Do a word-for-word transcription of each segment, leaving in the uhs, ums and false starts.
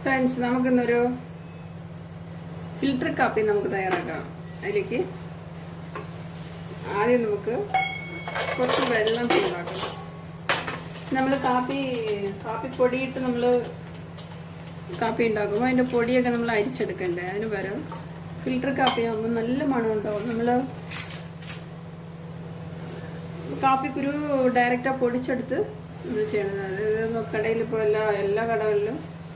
Friends, നമുക്കിന്നൊരു filter കാപ്പി നമുക്ക് തയ്യാറാക്കാം. അതിലേക്ക് ആദ്യം നമുക്ക് കുറച്ച് വെള്ളം ചൂടാക്കണം. നമ്മൾ കാപ്പി കാപ്പി പൊടിയിട്ട് നമ്മൾ കാപ്പി ഉണ്ടാക്കുമ്പോൾ അതിൻ്റെ പൊടിയൊക്കെ നമ്മൾ അരിച്ചെടുക്കണ്ടേ. അതിന് പകരം ഫിൽറ്റർ കാപ്പി ആകുമ്പോൾ നല്ല മണം ഉണ്ടാവും. നമ്മൾ കാപ്പിക്കുരു ഡയറക്റ്റാണ് പൊടിച്ചെടുത്ത് നമ്മൾ ചെയ്യണത്. അതായത് കടയിൽ ഇപ്പോൾ എല്ലാ എല്ലാ കടകളിലും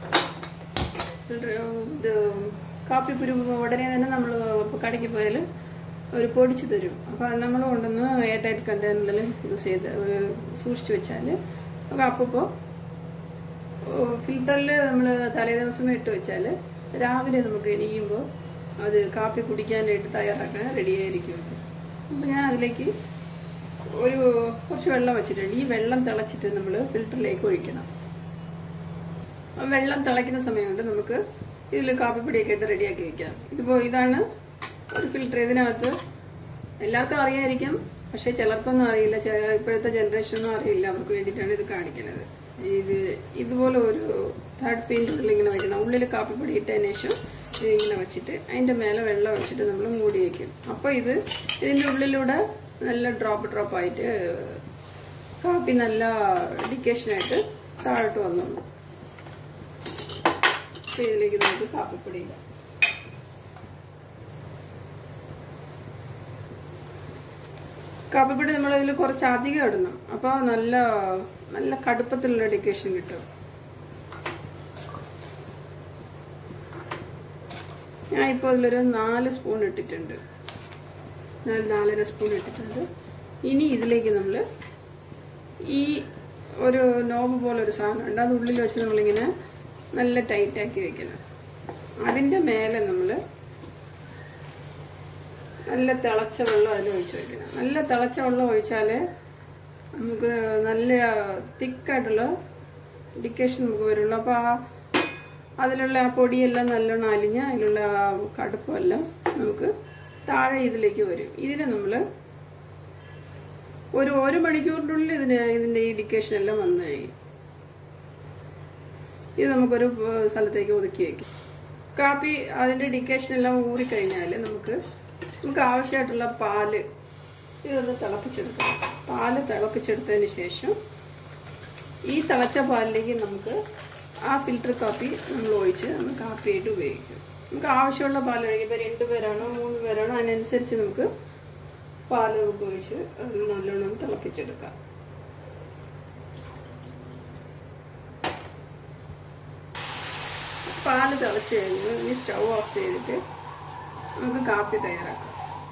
ഇത് കാപ്പിക്കുരു ഉടനെ തന്നെ നമ്മൾ കടയ്ക്ക് പോയാൽ ഒരു പൊടിച്ച് തരും. അപ്പോൾ അത് നമ്മൾ കൊണ്ടുവന്ന് എയർ ടൈറ്റ് കണ്ടെയ്നറിൽ യൂസ് ചെയ്ത് സൂക്ഷിച്ച് വെച്ചാൽ അപ്പോൾ അപ്പോൾ ഫിൽറ്ററിൽ നമ്മൾ തലേ ദിവസം ഇട്ട് വെച്ചാൽ രാവിലെ നമുക്ക് എണീക്കുമ്പോൾ അത് കാപ്പി കുടിക്കാനായിട്ട് തയ്യാറാക്കാൻ റെഡിയായിരിക്കും. അപ്പോൾ ഞാൻ അതിലേക്ക് ഒരു കുറച്ച് വെള്ളം വെച്ചിട്ടുണ്ട്. ഈ വെള്ളം തിളച്ചിട്ട് നമ്മൾ ഫിൽറ്ററിലേക്ക് ഒഴിക്കണം. വെള്ളം തിളയ്ക്കുന്ന സമയം കൊണ്ട് നമുക്ക് ഇതിൽ കാപ്പിപ്പൊടിയൊക്കെ ഇട്ട് റെഡിയാക്കി വയ്ക്കാം. ഇതിപ്പോൾ ഇതാണ് ഒരു ഫിൽറ്റർ. ഇതിനകത്ത് എല്ലാവർക്കും അറിയായിരിക്കും, പക്ഷേ ചിലർക്കൊന്നും അറിയില്ല. ഇപ്പോഴത്തെ ജനറേഷനൊന്നും അറിയില്ല. അവർക്ക് വേണ്ടിയിട്ടാണ് ഇത് കാണിക്കുന്നത്. ഇത് ഇതുപോലെ ഒരു തേർഡ് പെയിൻ്റ് ഉള്ളിൽ ഇങ്ങനെ വയ്ക്കണം. ഉള്ളിൽ കാപ്പിപ്പൊടി ഇട്ടതിന് ശേഷം ഇതിങ്ങനെ വെച്ചിട്ട് അതിൻ്റെ മേലെ വെള്ളം വെച്ചിട്ട് നമ്മൾ മൂടി വയ്ക്കും. അപ്പോൾ ഇത് ഇതിൻ്റെ ഉള്ളിലൂടെ നല്ല ഡ്രോപ്പ് ഡ്രോപ്പായിട്ട് കാപ്പി നല്ല ഡിക്കേഷനായിട്ട് താഴോട്ട് വന്നോളൂ. അപ്പോൾ ഇതിലേക്ക് നമുക്ക് കാപ്പിപ്പൊടി ഇടാം. കാപ്പിപ്പൊടി നമ്മളതിൽ കുറച്ച് അധികം ഇടണം. അപ്പോൾ നല്ല നല്ല കടുപ്പത്തിലുള്ള ഡിക്കേഷൻ കിട്ടും. ഞാൻ ഇപ്പോൾ അതിലൊരു നാല് സ്പൂൺ ഇട്ടിട്ടുണ്ട്. നാല് നാലര സ്പൂൺ ഇട്ടിട്ടുണ്ട്. ഇനി ഇതിലേക്ക് നമ്മൾ ഈ ഒരു നോബ് പോലൊരു സാധനമുണ്ട്. അത് ഉള്ളിൽ വെച്ച് നമ്മളിങ്ങനെ നല്ല ടൈറ്റാക്കി വെക്കണം. അതിൻ്റെ മേലെ നമ്മൾ നല്ല തിളച്ച വെള്ളം അതിൽ ഒഴിച്ച് വയ്ക്കണം. നല്ല തിളച്ച വെള്ളം ഒഴിച്ചാൽ നമുക്ക് നല്ല തിക്കായിട്ടുള്ള ഡിക്കേഷൻ നമുക്ക് വരുള്ളൂ. അപ്പോൾ ആ അതിലുള്ള ആ പൊടിയെല്ലാം നല്ലോണം അലിഞ്ഞ് അതിലുള്ള ആ കടുപ്പമെല്ലാം നമുക്ക് താഴെ ഇതിലേക്ക് വരും. ഇതിനെ നമ്മൾ ഒരു ഒരു മണിക്കൂറിനുള്ളിൽ ഇതിന് ഇതിൻ്റെ ഈ ഡിക്കേഷൻ എല്ലാം വന്നു കഴിയും. ഇത് നമുക്കൊരു സ്ഥലത്തേക്ക് ഒതുക്കി വയ്ക്കും. കാപ്പി അതിൻ്റെ ഡിക്കേഷൻ എല്ലാം ഊറിക്കഴിഞ്ഞാൽ നമുക്ക് നമുക്ക് ആവശ്യമായിട്ടുള്ള പാല് ഇതൊന്ന് തിളപ്പിച്ചെടുക്കണം. പാല് തിളപ്പിച്ചെടുത്തതിന് ശേഷം ഈ തിളച്ച പാലിലേക്ക് നമുക്ക് ആ ഫിൽറ്റർ കാപ്പി നമ്മൾ ഒഴിച്ച് നമ്മൾ കാപ്പിയായിട്ട് ഉപയോഗിക്കും. നമുക്ക് ആവശ്യമുള്ള പാൽ ഒഴിക്കും. ഇപ്പോൾ രണ്ട് പേരാണോ മൂന്ന് പേരാണോ അതിനനുസരിച്ച് നമുക്ക് പാല് നമുക്ക് ഒഴിച്ച് അത് നല്ലോണം തിളപ്പിച്ചെടുക്കാം. പാല് തിളച്ച് കഴിഞ്ഞ് ഇനി സ്റ്റൗ ഓഫ് ചെയ്തിട്ട് നമുക്ക് കാപ്പി തയ്യാറാക്കാം.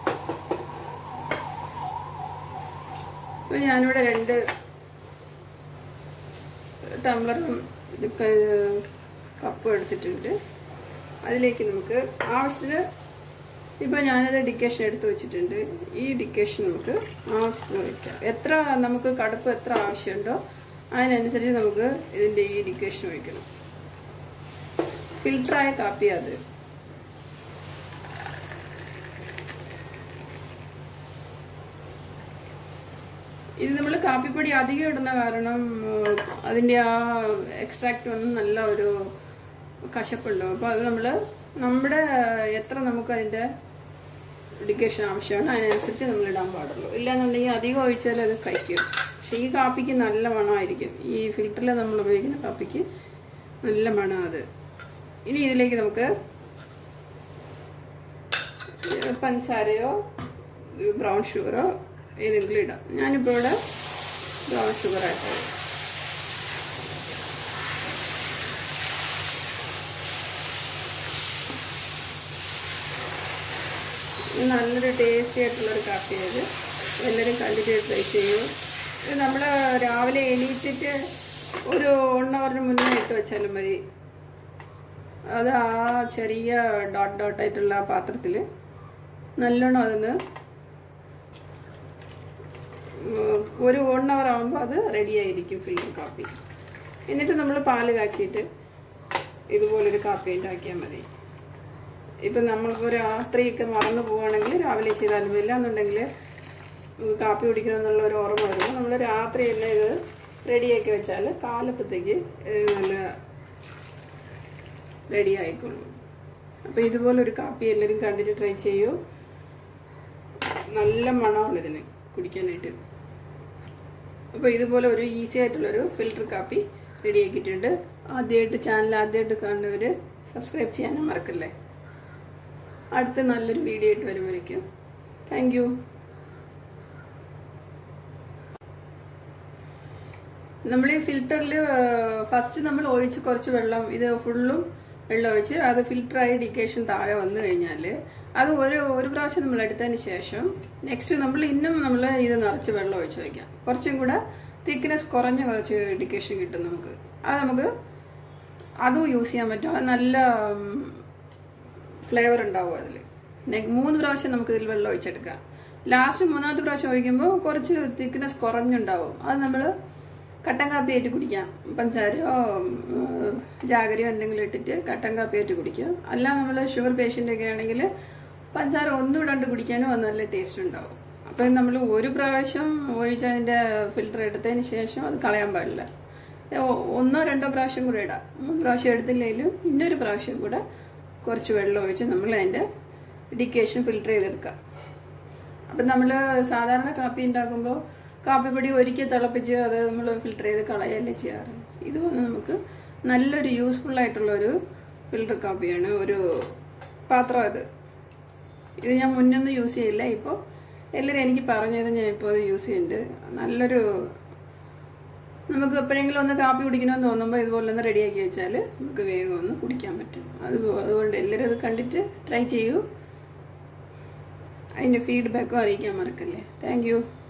അപ്പോൾ ഞാനിവിടെ രണ്ട് ടംബ്ലറും കപ്പും എടുത്തിട്ടുണ്ട്. അതിലേക്ക് നമുക്ക് ആവശ്യത്തിന് ഇപ്പോൾ ഞാനത് ഡിക്കേഷൻ എടുത്ത് വെച്ചിട്ടുണ്ട്. ഈ ഡിക്കേഷൻ നമുക്ക് ആവശ്യത്തിന് ഒഴിക്കാം. എത്ര നമുക്ക് കടുപ്പ് എത്ര ആവശ്യമുണ്ടോ അതിനനുസരിച്ച് നമുക്ക് ഇതിൻ്റെ ഈ ഡിക്കേഷൻ ഒഴിക്കണം. ഫിൽറ്ററായ കാപ്പി അത്. ഇത് നമ്മൾ കാപ്പിപ്പൊടി അധികം ഇടുന്ന കാരണം അതിൻ്റെ ആ എക്സ്ട്രാക്റ്റ് വന്ന് നല്ല ഒരു കശപ്പുണ്ടാവും. അപ്പോൾ അത് നമ്മൾ നമ്മുടെ എത്ര നമുക്ക് അതിൻ്റെ ഡിക്കേഷൻ ആവശ്യമാണ് അതിനനുസരിച്ച് നമ്മൾ ഇടാൻ പാടുള്ളൂ. ഇല്ലാന്നുണ്ടെങ്കിൽ അധികം ഒഴിച്ചാൽ അത് കഴിക്കും. പക്ഷേ ഈ കാപ്പിക്ക് നല്ല മണമായിരിക്കും. ഈ ഫിൽറ്ററിൽ നമ്മൾ ഉപയോഗിക്കുന്ന കാപ്പിക്ക് നല്ല മണം അത്. ഇനി ഇതിലേക്ക് നമുക്ക് പഞ്ചസാരയോ ബ്രൗൺ ഷുഗറോ ഏതെങ്കിലും ഇടാം. ഞാനിപ്പോൾ ഇവിടെ ബ്രൗൺ ഷുഗറായിട്ട് നല്ലൊരു ടേസ്റ്റി ആയിട്ടുള്ളൊരു കാപ്പിയായത്. എല്ലാവരും കണ്ടിട്ട് ട്രൈ ചെയ്യും. ഇത് നമ്മൾ രാവിലെ എണീറ്റിട്ട് ഒരു വൺ അവറിന് മുന്നേ ഇട്ട് വെച്ചാലും മതി. അത് ആ ചെറിയ ഡോട്ട് ഡോട്ടായിട്ടുള്ള ആ പാത്രത്തിൽ നല്ലോണം അതിന് ഒരു വൺ അവർ ആകുമ്പോൾ അത് റെഡിയായിരിക്കും ഫിൽറ്റർ കാപ്പി. എന്നിട്ട് നമ്മൾ പാല് കാച്ചിയിട്ട് ഇതുപോലൊരു കാപ്പി ഉണ്ടാക്കിയാൽ മതി. ഇപ്പം നമ്മൾക്ക് രാത്രിയൊക്കെ മറന്നു പോവുകയാണെങ്കിൽ രാവിലെ ചെയ്താലും ഇല്ല എന്നുണ്ടെങ്കിൽ കാപ്പി കുടിക്കണമെന്നുള്ള ഒരു ഓർമ്മ വരുമ്പോൾ നമ്മൾ രാത്രി തന്നെ ഇത് റെഡിയാക്കി വെച്ചാൽ കാലത്തേക്ക് നല്ല റെഡി ആയിക്കൊള്ളും. അപ്പോൾ ഇതുപോലൊരു കാപ്പി എല്ലാവരും കണ്ടിട്ട് ട്രൈ ചെയ്യൂ. നല്ല മണമാണ് ഇതിന് കുടിക്കാനായിട്ട്. അപ്പോൾ ഇതുപോലെ ഒരു ഈസി ആയിട്ടുള്ളൊരു ഫിൽറ്റർ കാപ്പി റെഡി ആക്കിയിട്ടുണ്ട്. ആദ്യമായിട്ട് ചാനൽ ആദ്യമായിട്ട് കാണുന്നവർ സബ്സ്ക്രൈബ് ചെയ്യാനും മറക്കല്ലേ. അടുത്ത നല്ലൊരു വീഡിയോ ആയിട്ട് വരുമ്പോഴേക്കും താങ്ക് യു. നമ്മൾ ഈ ഫിൽറ്ററിൽ ഫസ്റ്റ് നമ്മൾ ഒഴിച്ച് കുറച്ച് വെള്ളം, ഇത് ഫുള്ളും വെള്ളം ഒഴിച്ച് അത് ഫിൽറ്ററായി ഡിക്കേഷൻ താഴെ വന്നു കഴിഞ്ഞാൽ അത് ഒരു ഒരു പ്രാവശ്യം നമ്മൾ എടുത്തതിന് ശേഷം നെക്സ്റ്റ് നമ്മൾ ഇന്നും നമ്മൾ ഇത് നിറച്ച് വെള്ളം ഒഴിച്ച് വയ്ക്കാം. കുറച്ചും കൂടെ തിക്നെസ് കുറഞ്ഞ കുറച്ച് ഡിക്കേഷൻ കിട്ടും നമുക്ക്. അത് നമുക്ക് അതും യൂസ് ചെയ്യാൻ പറ്റും. അത് നല്ല ഫ്ലേവർ ഉണ്ടാവും അതിൽ. മൂന്ന് പ്രാവശ്യം നമുക്ക് ഇതിൽ വെള്ളം ഒഴിച്ചെടുക്കാം. ലാസ്റ്റ് മൂന്നാമത്തെ പ്രാവശ്യം ഒഴിക്കുമ്പോൾ കുറച്ച് തിക്നെസ് കുറഞ്ഞുണ്ടാവും. അത് നമ്മൾ കട്ടൻ കാപ്പി ആയിട്ട് കുടിക്കാം. പഞ്ചസാരയോ ജാഗരയോ എന്തെങ്കിലും ഇട്ടിട്ട് കട്ടൻ കാപ്പി ആയിട്ട് കുടിക്കാം. അല്ല നമ്മൾ ഷുഗർ പേഷ്യൻ്റൊക്കെ ആണെങ്കിൽ പഞ്ചസാര ഒന്നും ഇടാണ്ട് കുടിക്കാനും അത് നല്ല ടേസ്റ്റ് ഉണ്ടാവും. അപ്പം നമ്മൾ ഒരു പ്രാവശ്യം ഒഴിച്ച് അതിൻ്റെ ഫിൽറ്റർ എടുത്തതിന് ശേഷം അത് കളയാൻ പാടില്ല. ഒന്നോ രണ്ടോ പ്രാവശ്യം കൂടെ ഇടാം. മൂന്ന് പ്രാവശ്യം എടുത്തില്ലെങ്കിലും ഇന്നൊരു പ്രാവശ്യം കൂടെ കുറച്ച് വെള്ളം ഒഴിച്ച് നമ്മൾ അതിൻ്റെ ഡിക്കേഷൻ ഫിൽറ്റർ ചെയ്തെടുക്കാം. അപ്പം നമ്മൾ സാധാരണ കാപ്പി ഉണ്ടാക്കുമ്പോൾ കാപ്പിപ്പൊടി ഒരിക്കൽ തിളപ്പിച്ച് അത് നമ്മൾ ഫിൽറ്റർ ചെയ്ത് കളയല്ലേ ചെയ്യാറ്. ഇത് വന്ന് നമുക്ക് നല്ലൊരു യൂസ്ഫുൾ ആയിട്ടുള്ളൊരു ഫിൽറ്റർ കാപ്പിയാണ്. ഒരു പാത്രം ഇത് ഇത് ഞാൻ മുന്നൊന്നും യൂസ് ചെയ്യില്ല. ഇപ്പോൾ എല്ലാവരും എനിക്ക് പറഞ്ഞത് ഞാൻ ഇപ്പോൾ അത് യൂസ് ചെയ്യുന്നുണ്ട്. നല്ലൊരു നമുക്ക് എപ്പോഴെങ്കിലും ഒന്ന് കാപ്പി കുടിക്കണമെന്ന് തോന്നുമ്പോൾ ഇതുപോലെ ഒന്ന് റെഡിയാക്കി വെച്ചാൽ നമുക്ക് വേഗം ഒന്ന് കുടിക്കാൻ പറ്റും. അത് അതുകൊണ്ട് എല്ലാവരും അത് കണ്ടിട്ട് ട്രൈ ചെയ്യൂ. അതിൻ്റെ ഫീഡ്ബാക്കും അറിയിക്കാൻ മറക്കല്ലേ. Thank U.